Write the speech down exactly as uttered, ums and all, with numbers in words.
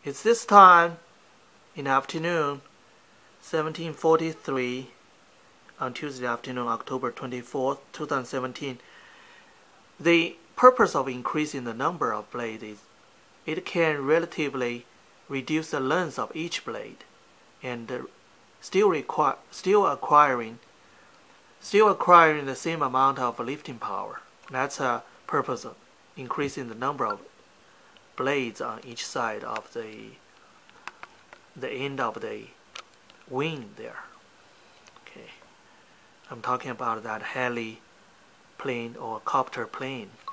It's this time in the afternoon, seventeen forty-three, on Tuesday afternoon, October twenty-fourth, two thousand seventeen. The purpose of increasing the number of blades is it can relatively reduce the length of each blade and uh, still require still acquiring still acquiring the same amount of lifting power. That's a purpose of increasing the number of blades on each side of the the end of the wing there. Okay, I'm talking about that heli plane or copter plane.